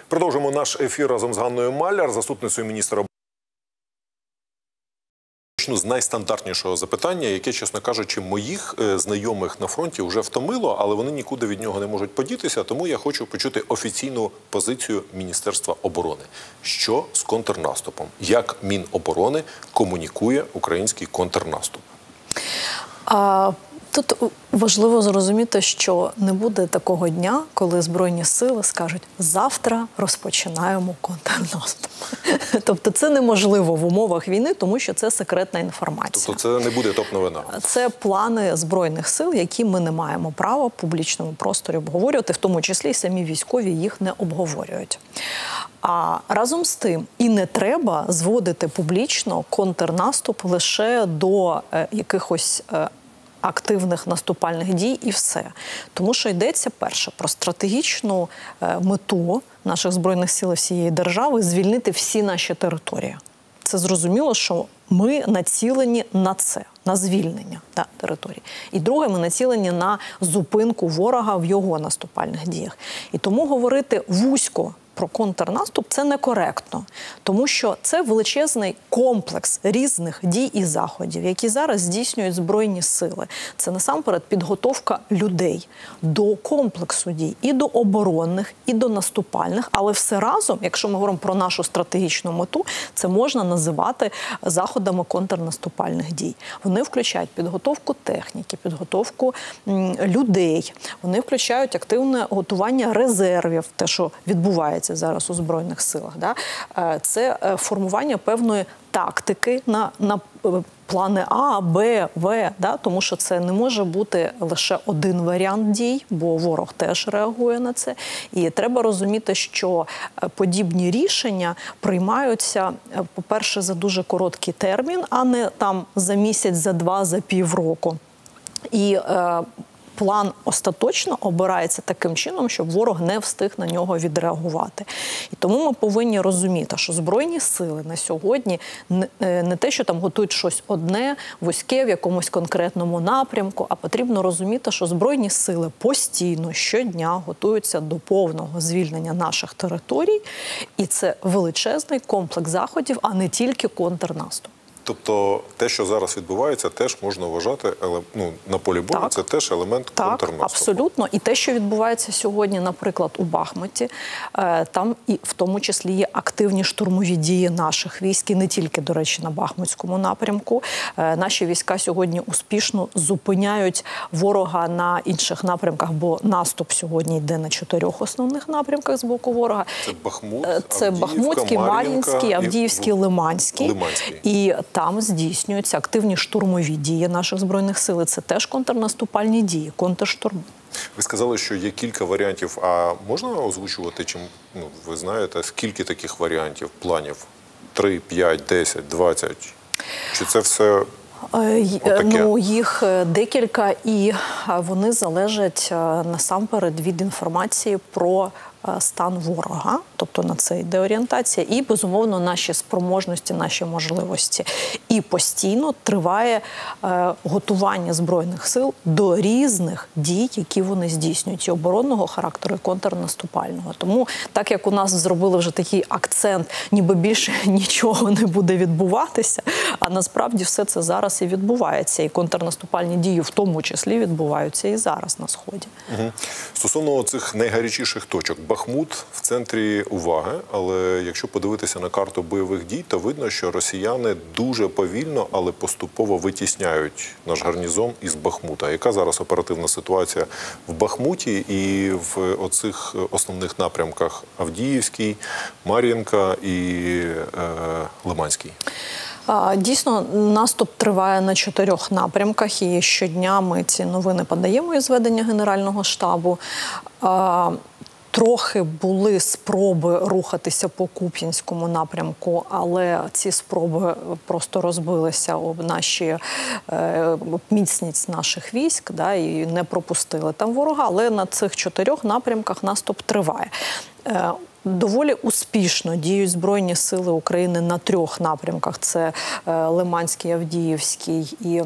Продовжуємо наш ефір разом з Ганною Маляр, заступницею міністра оборони. Почну з найстандартнішого запитання, яке, чесно кажучи, моїх знайомих на фронті вже втомило, але вони нікуди від нього не можуть подітися, тому я хочу почути офіційну позицію Міністерства оборони. Що з контрнаступом? Як Міноборони комунікує український контрнаступ? Тут важливо зрозуміти, що не буде такого дня, коли Збройні сили скажуть «завтра розпочинаємо контрнаступ». Тобто це неможливо в умовах війни, тому що це секретна інформація. Тобто це не буде топ-новина? Це плани Збройних сил, які ми не маємо права в публічному просторі обговорювати, в тому числі і самі військові їх не обговорюють. А разом з тим і не треба зводити публічно контрнаступ лише до якихось активних наступальних дій і все. Тому що йдеться, перше, про стратегічну мету наших Збройних сил всієї держави – звільнити всі наші території. Це зрозуміло, що ми націлені на це, на звільнення території. І друге, ми націлені на зупинку ворога в його наступальних діях. І тому говорити вузько про контрнаступ – це некоректно, тому що це величезний комплекс різних дій і заходів, які зараз здійснюють Збройні сили. Це насамперед підготовка людей до комплексу дій, і до оборонних, і до наступальних, але все разом, якщо ми говоримо про нашу стратегічну мету, це можна називати заходами контрнаступальних дій. Вони включають підготовку техніки, підготовку людей, вони включають активне готування резервів, те, що відбувається зараз у Збройних силах. Це формування певної тактики на плани А, Б, В, тому що це не може бути лише один варіант дій, бо ворог теж реагує на це. І треба розуміти, що подібні рішення приймаються, по-перше, за дуже короткий термін, а не там за місяць, за два, за півроку. І план остаточно обирається таким чином, щоб ворог не встиг на нього відреагувати. І тому ми повинні розуміти, що Збройні сили на сьогодні не те, що там готують щось одне, вузьке в якомусь конкретному напрямку, а потрібно розуміти, що Збройні сили постійно, щодня готуються до повного звільнення наших територій. І це величезний комплекс заходів, а не тільки контрнаступ. Тобто те, що зараз відбувається, теж можна вважати, на полі бою, це теж елемент контрнаступу. Так, абсолютно. І те, що відбувається сьогодні, наприклад, у Бахмуті, там і в тому числі є активні штурмові дії наших військ, і не тільки, до речі, на Бахмутському напрямку. Наші війська сьогодні успішно зупиняють ворога на інших напрямках, бо наступ сьогодні йде на 4 основних напрямках з боку ворога. Це Бахмут, це Бахмутський, Мар'їнський, Авдіївський, Лиманський. І там здійснюються активні штурмові дії наших Збройних сил. Це теж контрнаступальні дії, контрштурм. Ви сказали, що є кілька варіантів. А можна озвучувати, чим ви знаєте, скільки таких варіантів, планів? 3, 5, 10, 20? Чи це все отаке? Їх декілька, і вони залежать насамперед від інформації про стан ворога, тобто на це йде орієнтація, і, безумовно, наші спроможності, наші можливості. І постійно триває готування Збройних сил до різних дій, які вони здійснюють, і оборонного характеру, і контрнаступального. Тому, так як у нас зробили вже такий акцент, ніби більше нічого не буде відбуватися, а насправді все це зараз і відбувається. І контрнаступальні дії в тому числі відбуваються і зараз на Сході. Стосовно цих найгарячіших точок, Бахмут в центрі уваги, але якщо подивитися на карту бойових дій, то видно, що росіяни дуже повільно, але поступово витісняють наш гарнізон із Бахмута. Яка зараз оперативна ситуація в Бахмуті і в оцих основних напрямках Авдіївський, Мар'їнка і Лиманський? Дійсно, наступ триває на 4 напрямках, і щодня ми ці новини подаємо із ведення Генерального штабу. Трохи були спроби рухатися по Куп'янському напрямку, але ці спроби просто розбилися об міцність наших військ, і не пропустили там ворога, але на цих 4 напрямках наступ триває. доволі успішно діють Збройні сили України на 3 напрямках. Це Лиманський, Авдіївський і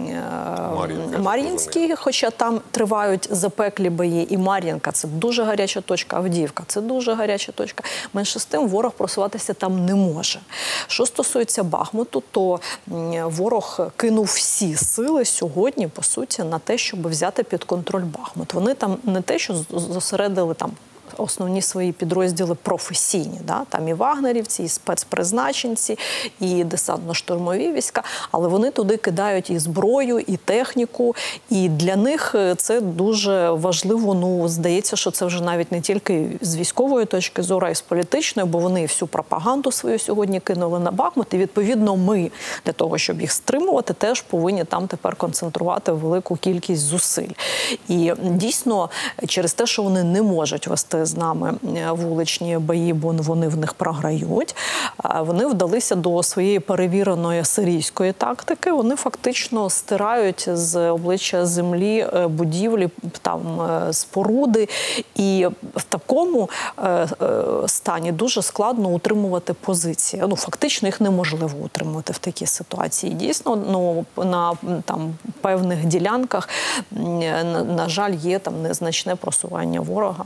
Мар'їнський, хоча там тривають запеклі бої. І Мар'їнка – це дуже гаряча точка, Авдіївка – це дуже гаряча точка. Менше з тим, ворог просуватися там не може. Що стосується Бахмуту, то ворог кинув всі сили сьогодні, по суті, на те, щоб взяти під контроль Бахмут. Вони там не те, що зосередили там основні свої підрозділи професійні. Да? Там і вагнерівці, і спецпризначенці, і десантно-штурмові війська. Але вони туди кидають і зброю, і техніку. І для них це дуже важливо. Ну, здається, що це вже навіть не тільки з військової точки зору, а й з політичної, бо вони всю пропаганду свою сьогодні кинули на Бахмут. І, відповідно, ми для того, щоб їх стримувати, теж повинні там тепер концентрувати велику кількість зусиль. І дійсно, через те, що вони не можуть вести з нами вуличні бої, бо вони в них програють, вони вдалися до своєї перевіреної сирійської тактики. Вони фактично стирають з обличчя землі будівлі, там споруди. І в такому стані дуже складно утримувати позиції. Ну, фактично їх неможливо утримувати в такій ситуації. Дійсно, ну, на там певних ділянках, на жаль, є там незначне просування ворога.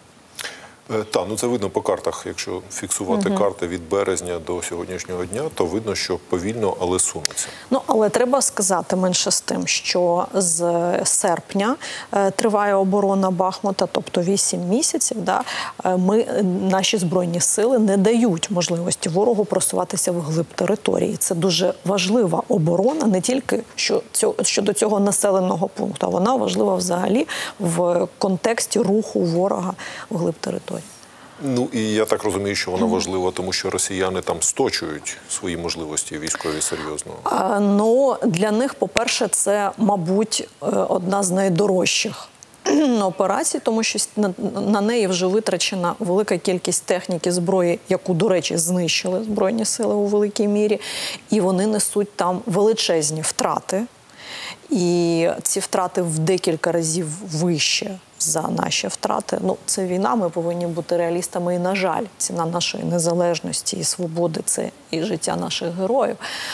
Так, ну це видно по картах. Якщо фіксувати карти від березня до сьогоднішнього дня, то видно, що повільно, але сунуться. Ну, але треба сказати менше з тим, що з серпня триває оборона Бахмута, тобто 8 місяців, да, наші Збройні сили не дають можливості ворогу просуватися вглиб території. Це дуже важлива оборона, не тільки щодо цього населеного пункту, а вона важлива взагалі в контексті руху ворога вглиб території. Ну, і я так розумію, що вона важлива, тому що росіяни там сточують свої можливості військові серйозно. Ну, для них, по-перше, це, мабуть, одна з найдорожчих операцій, тому що на неї вже витрачена велика кількість техніки, зброї, яку, до речі, знищили Збройні сили у великій мірі, і вони несуть там величезні втрати. І ці втрати в декілька разів вище за наші втрати. Ну, це війна, ми повинні бути реалістами. І, на жаль, ціна нашої незалежності і свободи – це і життя наших героїв.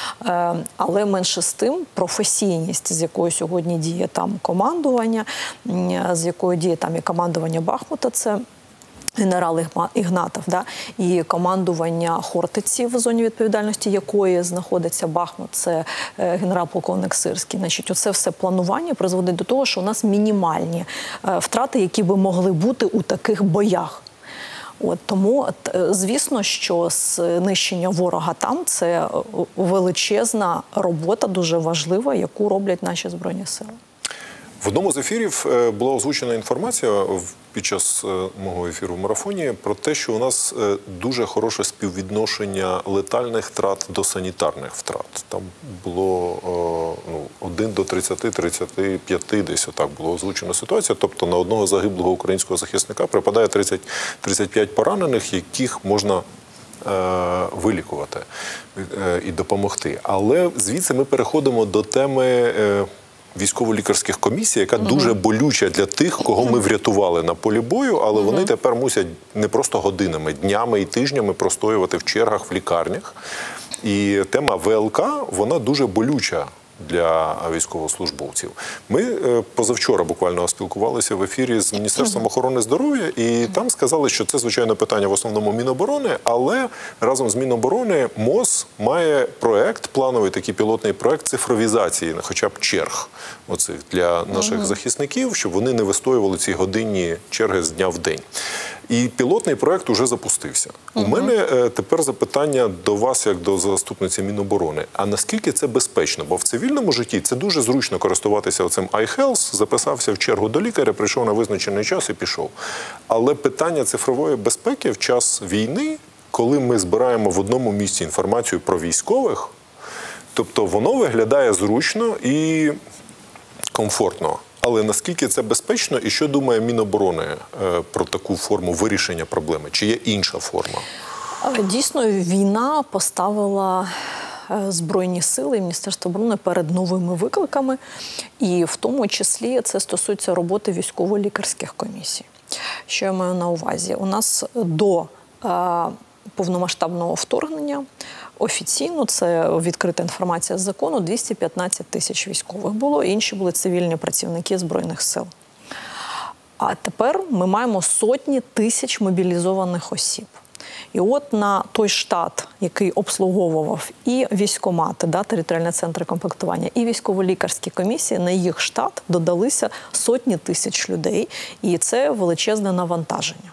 Але менше з тим, професійність, з якою сьогодні діє там командування, з якою діє там і командування Бахмута – це генерал Ігнатов, да, і командування Хортиці, в зоні відповідальності якої знаходиться Бахмут, це генерал-полковник Сирський. Значить, оце все планування призводить до того, що у нас мінімальні втрати, які би могли бути у таких боях. От, тому, звісно, що знищення ворога там – це величезна робота, дуже важлива, яку роблять наші Збройні сили. В одному з ефірів була озвучена інформація під час мого ефіру в марафоні про те, що у нас дуже хороше співвідношення летальних втрат до санітарних втрат. Там було 1 до 30-35, десь отак було озвучена ситуація. Тобто на одного загиблого українського захисника припадає 30-35 поранених, яких можна вилікувати і допомогти. Але звідси ми переходимо до теми військово-лікарських комісій, яка дуже болюча для тих, кого ми врятували на полі бою, але вони тепер мусять не просто годинами, днями і тижнями простоювати в чергах в лікарнях. І тема ВЛК, вона дуже болюча для військовослужбовців. Ми позавчора буквально спілкувалися в ефірі з Міністерством охорони здоров'я, і там сказали, що це, звичайно, питання в основному Міноборони, але разом з Міноборони МОЗ має проект, плановий такий пілотний проект цифровізації, хоча б черг оцих для наших захисників, щоб вони не вистоювали ці годинні черги з дня в день. І пілотний проект уже запустився. У мене тепер запитання до вас, як до заступниці Міноборони. А наскільки це безпечно? Бо в цивільному житті це дуже зручно користуватися оцим iHealth, записався в чергу до лікаря, прийшов на визначений час і пішов. Але питання цифрової безпеки в час війни, коли ми збираємо в одному місці інформацію про військових, тобто воно виглядає зручно і комфортно. Але наскільки це безпечно і що думає Міноборони про таку форму вирішення проблеми? Чи є інша форма? Дійсно, війна поставила Збройні сили і Міністерство оборони перед новими викликами. І в тому числі це стосується роботи військово-лікарських комісій. Що я маю на увазі? У нас до повномасштабного вторгнення. Офіційно, це відкрита інформація з закону, 215 тисяч військових було, інші були цивільні працівники Збройних сил. А тепер ми маємо сотні тисяч мобілізованих осіб. І от на той штат, який обслуговував і військкомати, територіальні центри комплектування, і військово-лікарські комісії, на їх штат додалися сотні тисяч людей. І це величезне навантаження,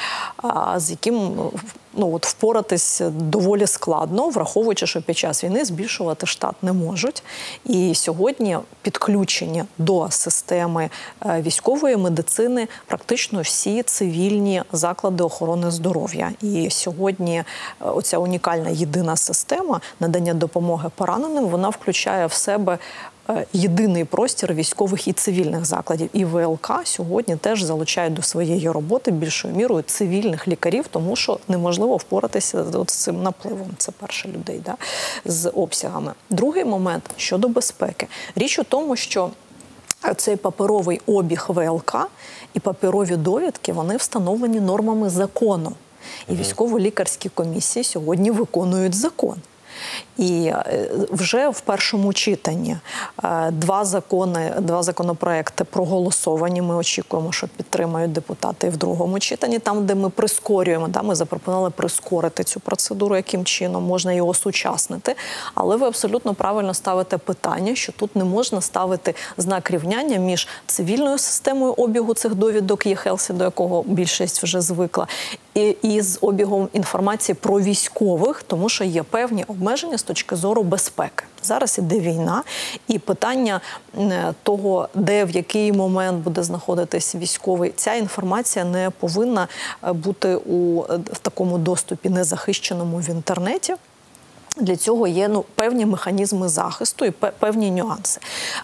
з яким впоратись доволі складно, враховуючи, що під час війни збільшувати штат не можуть. І сьогодні підключені до системи військової медицини практично всі цивільні заклади охорони здоров'я. І сьогодні оця унікальна єдина система надання допомоги пораненим, вона включає в себе єдиний простір військових і цивільних закладів. І ВЛК сьогодні теж залучають до своєї роботи більшою мірою цивільних лікарів, тому що неможливо впоратися з цим напливом. Це перше людей з обсягами. Другий момент щодо безпеки. Річ у тому, що цей паперовий обіг ВЛК і паперові довідки, вони встановлені нормами закону. І військово-лікарські комісії сьогодні виконують закон. І вже в першому читанні два законопроекти проголосовані. Ми очікуємо, що підтримають депутати в другому читанні. Там, де ми прискорюємо, ми запропонували прискорити цю процедуру, яким чином можна її осучаснити. Але ви абсолютно правильно ставите питання, що тут не можна ставити знак рівняння між цивільною системою обігу цих довідок e-Health, до якого більшість вже звикла, і з обігом інформації про військових, тому що є певні обмеження з точки зору безпеки. Зараз іде війна, і питання того, де, в який момент буде знаходитись військовий, ця інформація не повинна бути в такому доступі незахищеному в інтернеті. Для цього є певні механізми захисту і певні нюанси.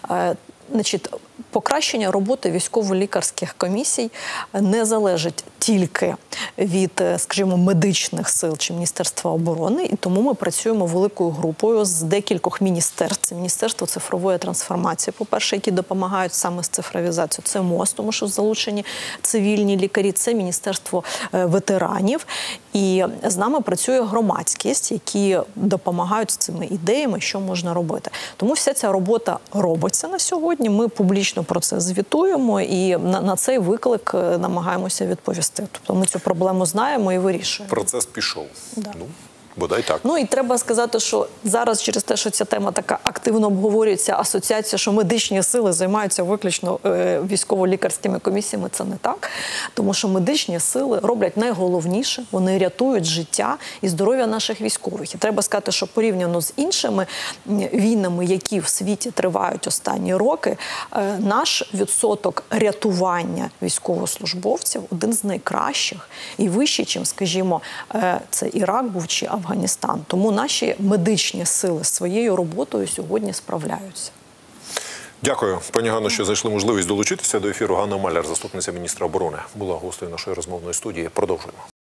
Покращення роботи військово-лікарських комісій не залежить тільки від, скажімо, медичних сил чи Міністерства оборони, і тому ми працюємо великою групою з декількох міністерств. Це Міністерство цифрової трансформації, по-перше, які допомагають саме з цифровізацією. Це МОЗ, тому що залучені цивільні лікарі, це Міністерство ветеранів. І з нами працює громадськість, які допомагають з цими ідеями, що можна робити. Тому вся ця робота робиться на сьогодні. Ми публічно про це звітуємо і на цей виклик намагаємося відповісти. Тобто ми цю проблему знаємо і вирішуємо. Процес пішов. Бодай так. І треба сказати, що зараз через те, що ця тема така активно обговорюється, асоціація, що медичні сили займаються виключно військово-лікарськими комісіями, це не так. Тому що медичні сили роблять найголовніше, вони рятують життя і здоров'я наших військових. І треба сказати, що порівняно з іншими війнами, які в світі тривають останні роки, наш відсоток рятування військовослужбовців один з найкращих і вищий, чим, скажімо, це Ірак був чи Афганістан. Тому наші медичні сили своєю роботою сьогодні справляються. Дякую, пані Ганно, що знайшли можливість долучитися до ефіру. Ганна Маляр, заступниця міністра оборони, була гостею нашої розмовної студії. Продовжуємо.